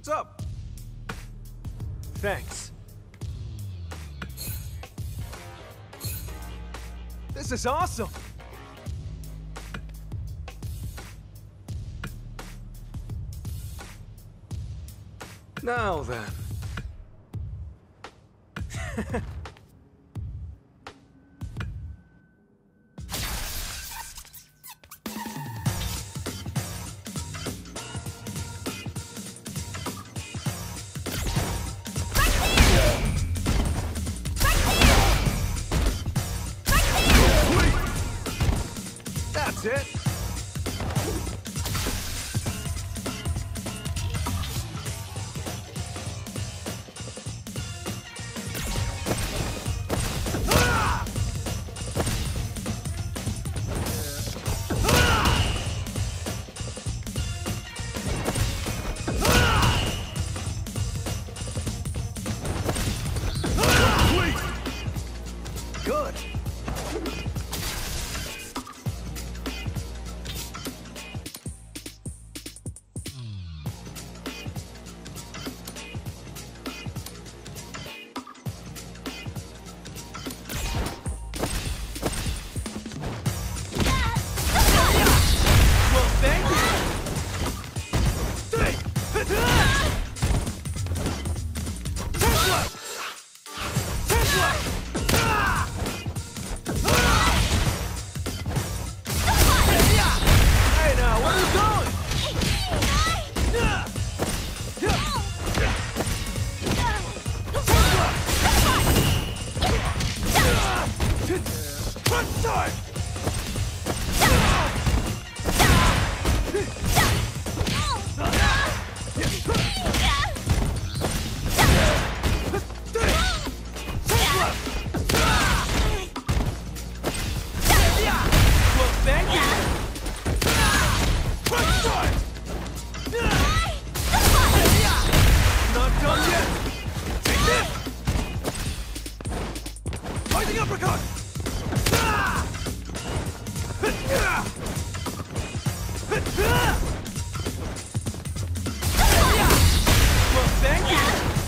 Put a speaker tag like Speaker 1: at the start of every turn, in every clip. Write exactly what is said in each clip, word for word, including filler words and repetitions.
Speaker 1: What's up? Thanks. This is awesome! Now then. That's it! Good! Uppercut! Well, thank you!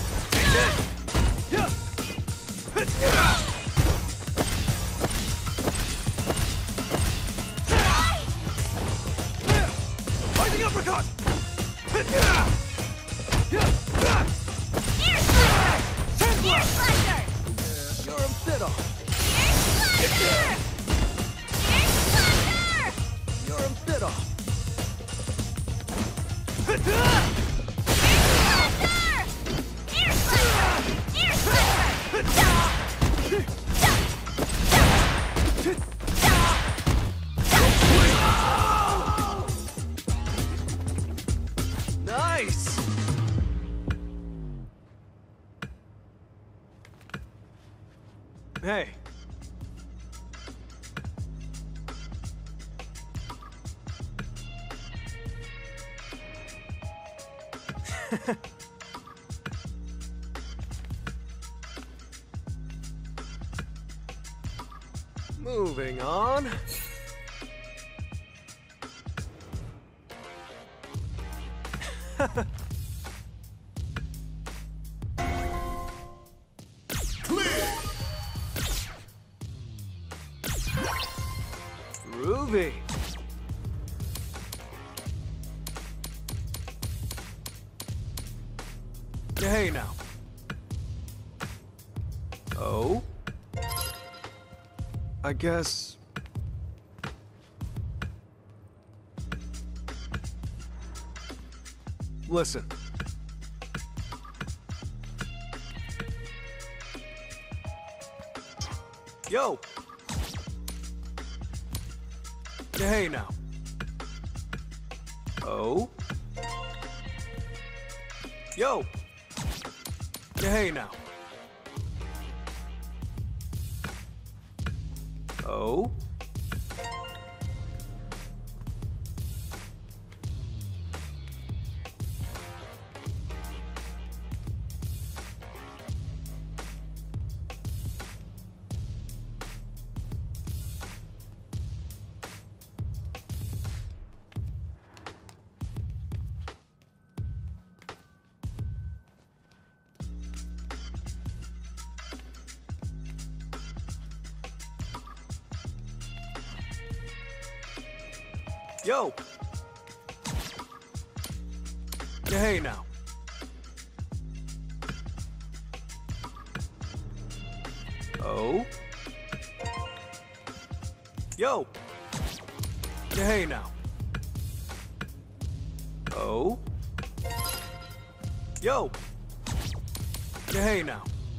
Speaker 1: Fighting uppercut!
Speaker 2: Ear slicer! Ear slicer!
Speaker 1: You're a bit off.
Speaker 2: Ear slicer! Ear slicer!
Speaker 1: You're a bit off.
Speaker 2: Ear slicer! Ear slicer! Ear slicer!
Speaker 1: Nice! Hey. Moving on. Groovy. Hey now. Oh? I guess... Listen. Yo! Hey now. Oh? Yo! Hey now. Oh? Yo. Yeah, hey now. Oh. Yo. Yeah, hey now. Oh. Yo. Yeah, hey now.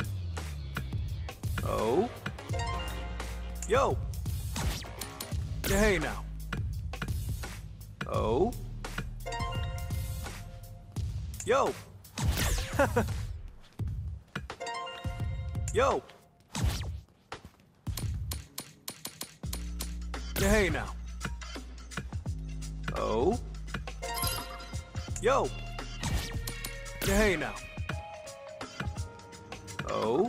Speaker 1: Oh. Yo. Yeah, hey now. Oh. Yo. Yo. Yeah, hey now. Oh. Yo. Yeah, hey now. Oh.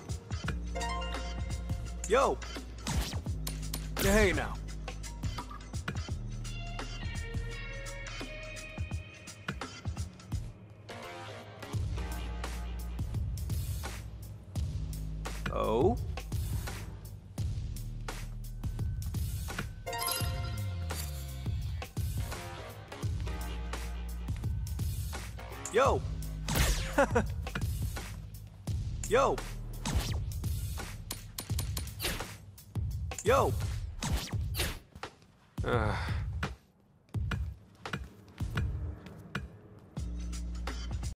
Speaker 1: Yo. Yeah, hey now. Oh. Yo. Yo. Yo.
Speaker 3: Ugh.